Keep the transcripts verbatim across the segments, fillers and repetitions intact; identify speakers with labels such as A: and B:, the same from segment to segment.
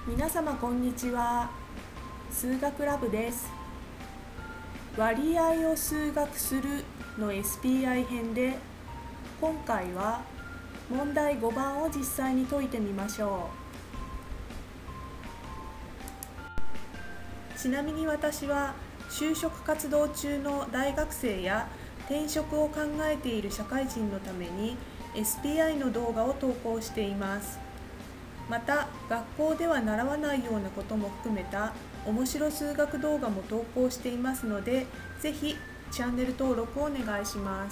A: 皆様こんにちは。数学ラブです。割合を数学するの エスピーアイ 編で、今回は問題ごばんを実際に解いてみましょう。ちなみに私は就職活動中の大学生や転職を考えている社会人のために エスピーアイ の動画を投稿しています。また、学校では習わないようなことも含めた面白数学動画も投稿していますので、ぜひチャンネル登録をお願いします。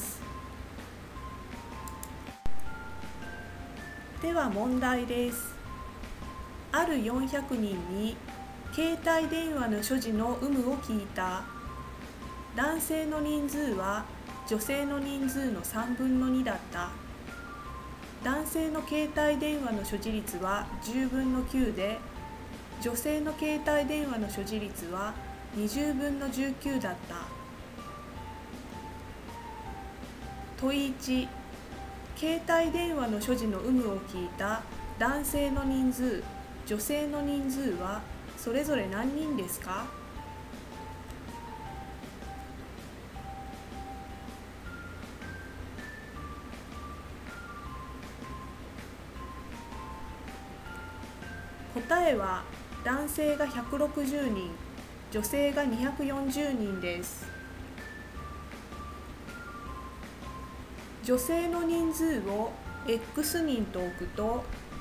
A: では問題です。あるよんひゃくにんに携帯電話の所持の有無を聞いた。男性の人数は女性の人数のさんぶんのにだった。男性の携帯電話の所持率はじゅうぶんのきゅうで、女性の携帯電話の所持率はにじゅうぶんのじゅうきゅうだった。問いいち、携帯電話の所持の有無を聞いた男性の人数、女性の人数はそれぞれ何人ですか？答えは男性がひゃくろくじゅうにん、女性がにひゃくよんじゅうにんです。女性の人数を X 人と置くと、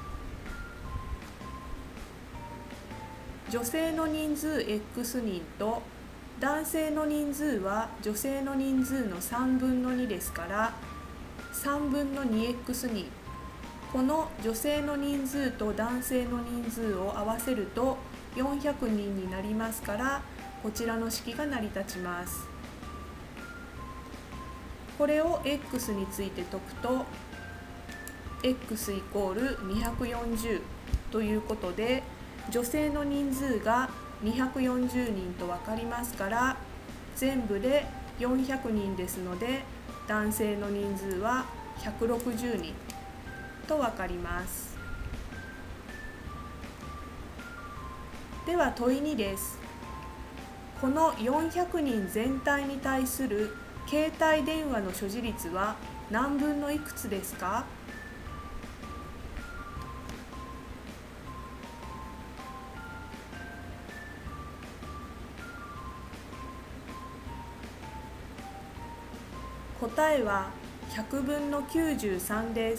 A: 女性の人数 X 人と男性の人数は女性の人数のさんぶんのにですから、さんぶんのにエックス 人。この女性の人数と男性の人数を合わせるとよんひゃくにんになりますから、こちらの式が成り立ちます。これを X について解くと X イコールにひゃくよんじゅうということで、女性の人数がにひゃくよんじゅうにんと分かりますから、全部でよんひゃくにんですので、男性の人数はひゃくろくじゅうにんと分かります。では問いにです。このよんひゃくにん全体に対する携帯電話の所持率は何分のいくつですか？答えはひゃくぶんのきゅうじゅうさんです。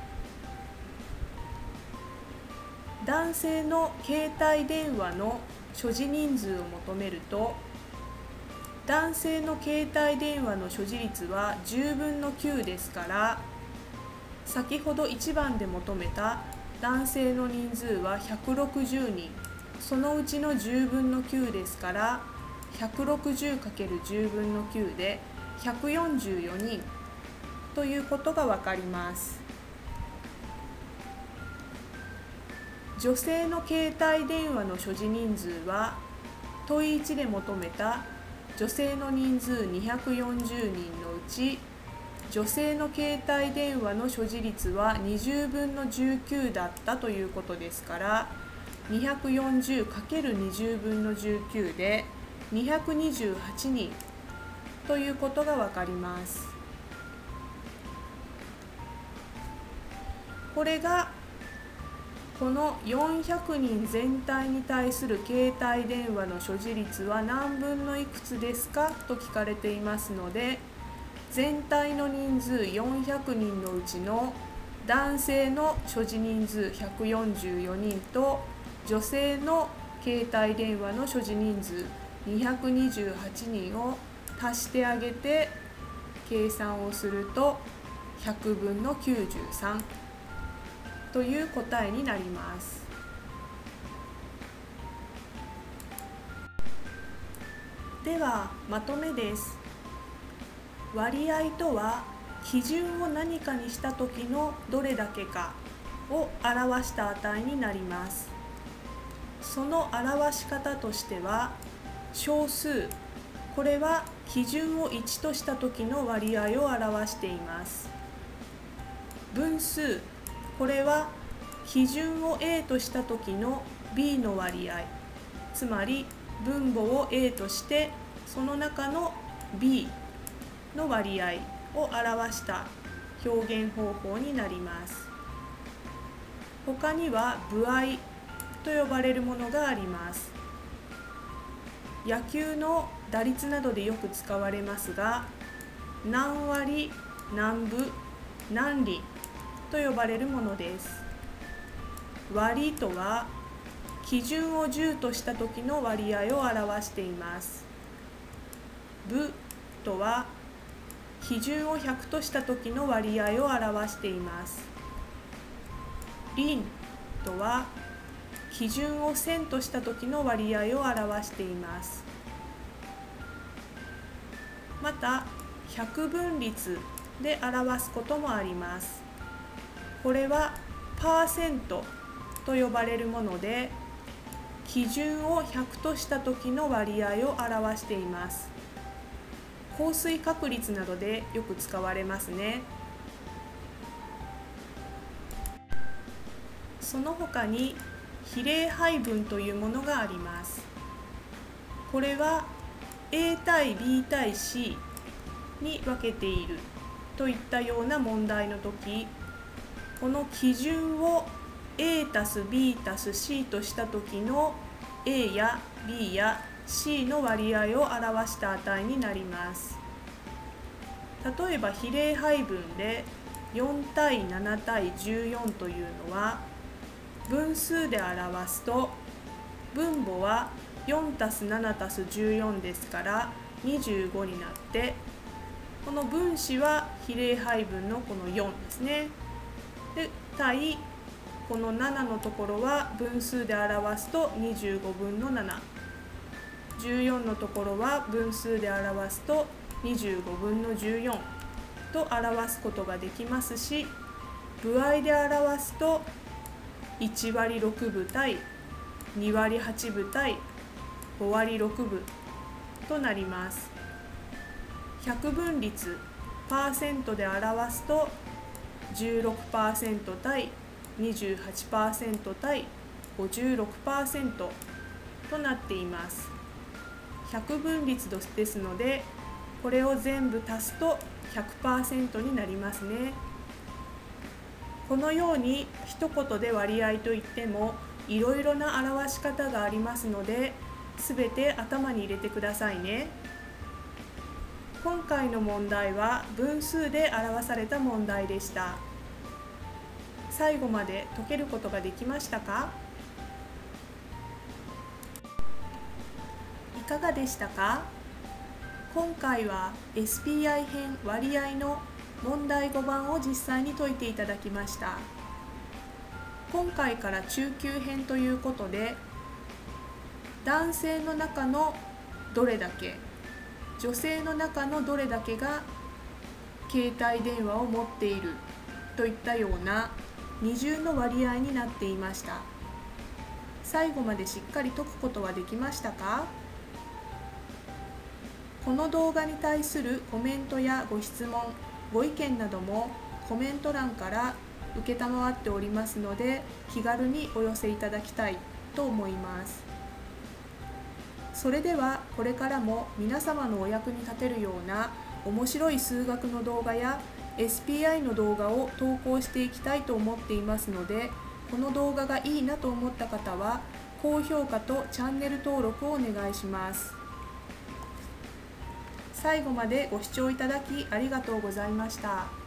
A: 男性の携帯電話の所持人数を求めると、男性の携帯電話の所持率はじゅうぶんのきゅうですから、先ほどいちばんで求めた男性の人数はひゃくろくじゅうにん、そのうちのじゅうぶんのきゅうですから、ひゃくろくじゅうかけるじゅうぶんのきゅうでひゃくよんじゅうよにんということがわかります。女性の携帯電話の所持人数は問いいちで求めた女性の人数にひゃくよんじゅうにんのうち、女性の携帯電話の所持率はにじゅうぶんのじゅうきゅうだったということですから、にひゃくよんじゅうかけるにじゅうぶんのじゅうきゅうでにひゃくにじゅうはちにんということがわかります。これがこのよんひゃくにん全体に対する携帯電話の所持率は何分のいくつですかと聞かれていますので、全体の人数よんひゃくにんのうちの男性の所持人数ひゃくよんじゅうよにんと女性の携帯電話の所持人数にひゃくにじゅうはちにんを足してあげて計算をするとひゃくぶんのきゅうじゅうさんという答えになります。ではまとめです。割合とは基準を何かにした時のどれだけかを表した値になります。その表し方としては、小数、これは基準をいちとした時の割合を表しています。分数、これは基準を A とした時の B の割合、つまり分母を A としてその中の B の割合を表した表現方法になります。他には歩合と呼ばれるものがあります。野球の打率などでよく使われますが、何割、何分、何厘と呼ばれるものです。割とは基準をじゅうとした時の割合を表しています。分とは基準をひゃくとした時の割合を表しています。厘とは基準をせんとした時の割合を表しています。また百分率で表すこともあります。これはパーセントと呼ばれるもので、基準をひゃくとした時の割合を表しています。降水確率などでよく使われますね。その他に比例配分というものがあります。これは A 対 B 対 C に分けているといったような問題の時、この基準を A たす B たす C とした時の A や B や C の割合を表した値になります。例えば比例配分でよん対なな対じゅうよんというのは、分数で表すと分母はよんたすななたすじゅうよんですからにじゅうごになって、この分子は比例配分のこのよんですね。で対このななのところは分数で表すとにじゅうごぶんのなな、じゅうよんのところは分数で表すとにじゅうごぶんのじゅうよんと表すことができますし、歩合で表すといちわりろくぶ対にわりはちぶ対ごわりろくぶとなります。百分率パーセントで表すと じゅうろくパーセント 対 にじゅうはちパーセント 対 ごじゅうろくパーセント となっています。百分率ですので、これを全部足すと ひゃくパーセント になりますね。このように一言で割合といってもいろいろな表し方がありますので、すべて頭に入れてくださいね。今回の問題は分数で表された問題でした。最後まで解けることができましたか？いかがでしたか？今回は エスピーアイ 編割合の問題ごばんを実際に解いていただきました。今回から中級編ということで、男性の中のどれだけ、女性の中のどれだけが携帯電話を持っているといったような二重の割合になっていました。最後までしっかり解くことはできましたか？この動画に対するコメントやご質問、ご意見などもコメント欄から承っておりますので、気軽にお寄せいただきたいと思います。それではこれからも皆様のお役に立てるような面白い数学の動画や エスピーアイ の動画を投稿していきたいと思っていますので、この動画がいいなと思った方は高評価とチャンネル登録をお願いします。最後までご視聴いただきありがとうございました。